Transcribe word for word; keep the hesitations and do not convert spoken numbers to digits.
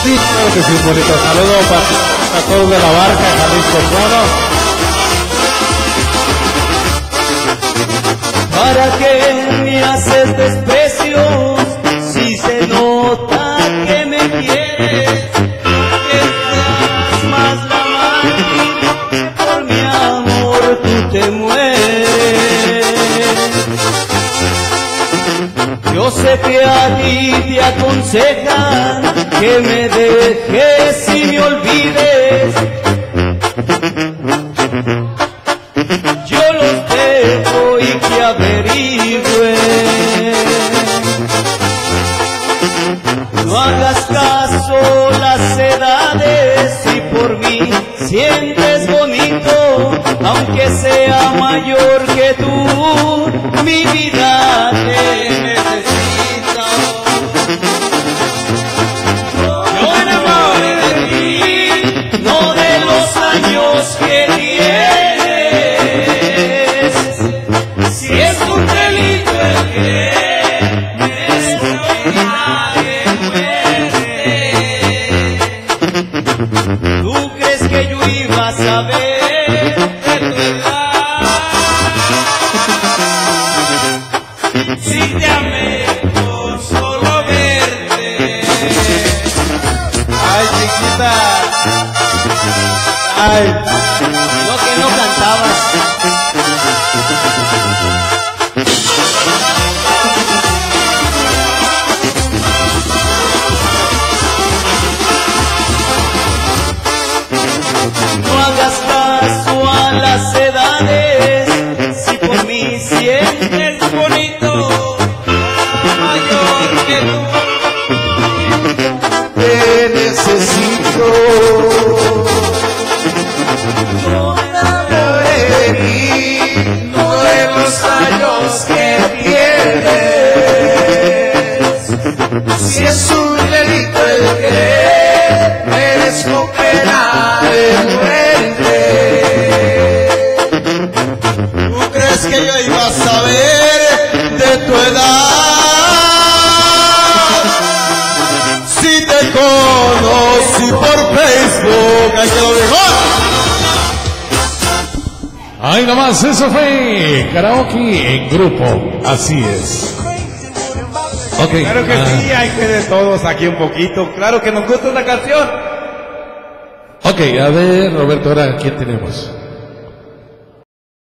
Sí, claro que sí, bonito. Saludos para, para todos de la barca, Jalisco, bueno. ¿Para qué me haces desprecios si se nota que me quieres? Que seas más la máquina que por mi amor tú te mueres. Yo sé que a ti te aconsejan que me dejes y me olvides. Yo los dejo y que averigüen. No hagas caso las edades, si por mí sientes bonito, aunque sea mayor que tú, mi vida te necesita. Yo enamoré de ti, no de los años que tienes. Si es un delito el querer, es pena de muerte. ¿Tú crees que yo iba a saber de tu edad? Si te amé por solo verte. Ay, chiquita. Ay. No que no cantabas. No hagas caso a las edades, si por mí sientes bonito, mayor que tú. Te necesito. No me enamoré de ti, no de los años que tienes. Si es un delito el querer, merezco pena de muerte. ¿Tú crees que yo iba a saber de tu edad? Si te conocí por Facebook, ahí te lo dejo. Ay, nomás, eso fue karaoke en grupo. Así es. Ok. Claro que ah, sí, hay que de todos aquí un poquito. Claro que nos gusta una canción. Ok, a ver, Roberto, ahora, ¿quién tenemos?